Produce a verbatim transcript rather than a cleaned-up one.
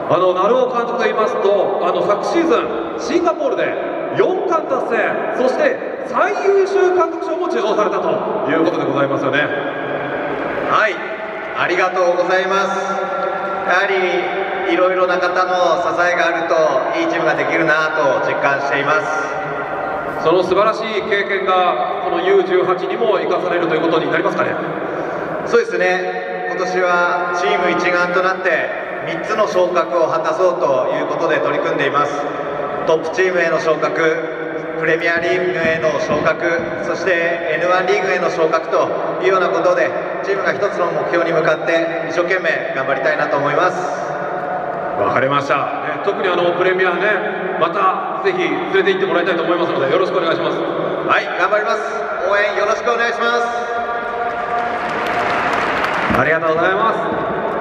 あの鳴尾監督といいますと、あの昨シーズンシンガポールでよんかん達成、そして最優秀監督賞も受賞されたということでございますよね。 はい、ありがとうございます。やはりいろいろな方の支えがあるといいチームができるなと実感しています。 その素晴らしい経験がこの ユーじゅうはち にも生かされるということになりますかね。 そうですね、今年はチーム一丸となってみっつの昇格を果たそうということで取り組んでいます。トップチームへの昇格、プレミアリーグへの昇格、そして エヌワン リーグへの昇格というようなことでチームが一つの目標に向かって一生懸命頑張りたいなと思います。 わかりました、ね、特にあのプレミアね、またぜひ連れて行ってもらいたいと思いますのでよろしくお願いします。 はい、頑張ります。応援よろしくお願いします。 ありがとうございます。